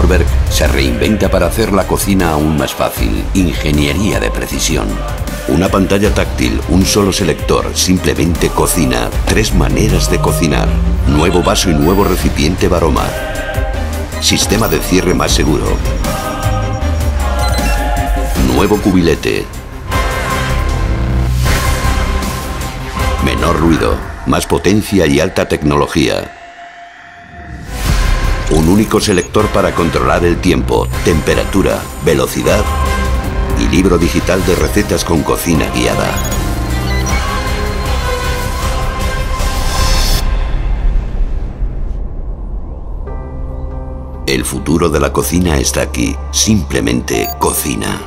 Norberg se reinventa para hacer la cocina aún más fácil. Ingeniería de precisión. Una pantalla táctil, un solo selector, simplemente cocina. 3 maneras de cocinar. Nuevo vaso y nuevo recipiente Varoma. Sistema de cierre más seguro. Nuevo cubilete. Menor ruido, más potencia y alta tecnología. Un único selector para controlar el tiempo, temperatura, velocidad y libro digital de recetas con cocina guiada. El futuro de la cocina está aquí. Simplemente cocina.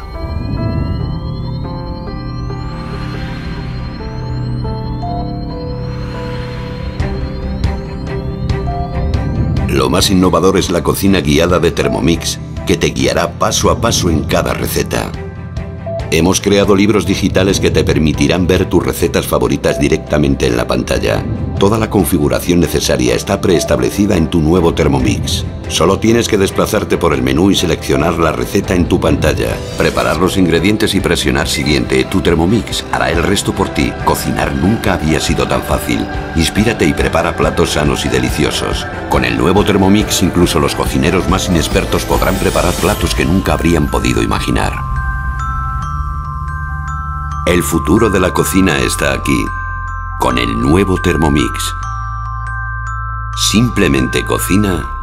Lo más innovador es la cocina guiada de Thermomix, que te guiará paso a paso en cada receta. Hemos creado libros digitales que te permitirán ver tus recetas favoritas directamente en la pantalla. Toda la configuración necesaria está preestablecida en tu nuevo Thermomix. Solo tienes que desplazarte por el menú y seleccionar la receta en tu pantalla. Preparar los ingredientes y presionar siguiente. Tu Thermomix hará el resto por ti. Cocinar nunca había sido tan fácil. Inspírate y prepara platos sanos y deliciosos. Con el nuevo Thermomix, incluso los cocineros más inexpertos podrán preparar platos que nunca habrían podido imaginar. El futuro de la cocina está aquí, con el nuevo Thermomix. Simplemente cocina